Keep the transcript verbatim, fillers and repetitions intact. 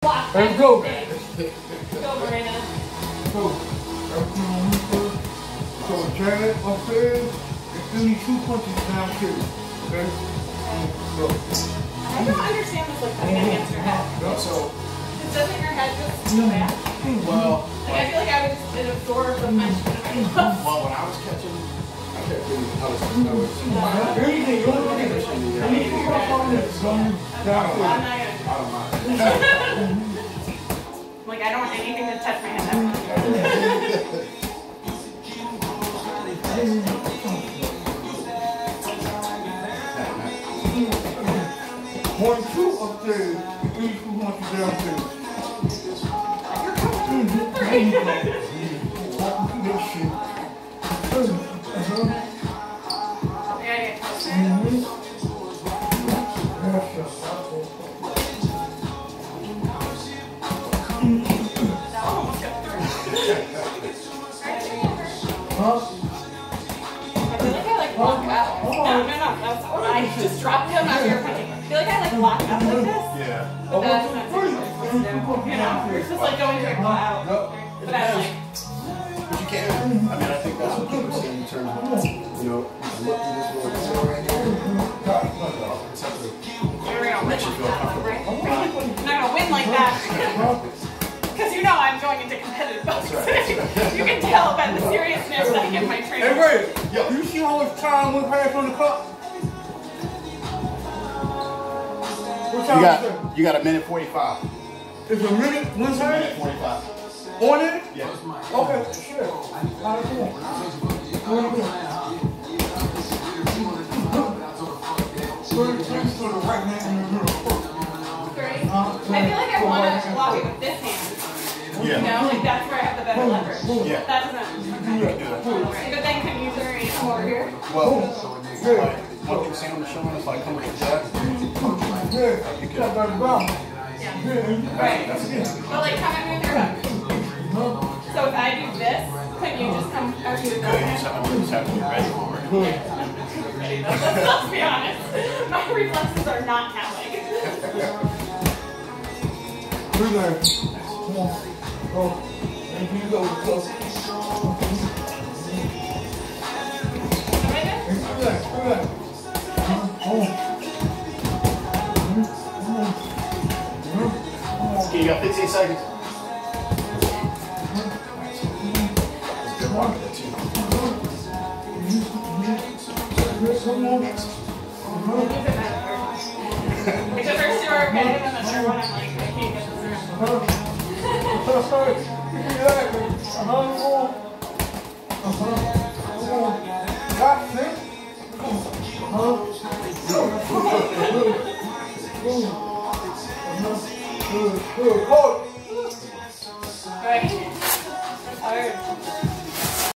Let's go. Go, Marina. So, everything on me first. So, jab upstairs, and do these two punches downstairs. Okay? Go. I don't understand this like coming against your head. No, so. Doesn't your head just go back? Well, like, I feel like I would just it absorb the punch. Well, when I was catching, I kept doing, I was, I was. Anything you want to do, you need to come on this. Down. I'm not gonna. I don't mind. Like, I don't want anything to touch my head. One, two upstairs, three, two punches downstairs. Three. Walking through this shit. Uh-huh. I gotta get closer. That one almost got through. Huh? I feel like I like lock up. No, no, no. That's what I just dropped him after your punching. I feel like I like lock up like this. Yeah. But that's not what you're supposed to do. You know, you're just like going to a claw out. But I'm like, But you can't. I mean, I think that's what people say in terms of, you know, look through this little door right here. It's up to you're gonna win makes you like feel that, comfortable. right? I'm not gonna win like that. Because you know I'm going into competitive boxing. You can tell by the seriousness that I give my training. Hey, Ray, yo, you see how much time went past on the cup? What time You is it? got, you got a minute forty-five. It's a minute, one It's a time? minute forty-five. On it? Yeah. Okay, sure. How you doing? What are you doing? Three, three for the right hand in the middle. Three. I feel like I want to block it with this hand. Yeah. You know, like that's where I have the better leverage. Yeah. That doesn't. You can do that. But then can you turn come over here? Well, like, what you're saying on the show is like coming with that. Yeah, you got that brown. Yeah. Right. That's good. But like come in with your hook. So if I do this, couldn't you just come or do the Good. You just have, you just have to be ready for it. Let's, let's be honest. My reflexes are not that way. Relax. Come on. Go. And you go close. Relax, relax. Come on. Okay, you got fifteen seconds. Good one. Come on. Because they're so repetitive and the third one I'm like, I can't get this around. Relax. Uh-huh. Uh-huh. Come on. That's it. Uh-huh. Good, good, good. Right? Alright.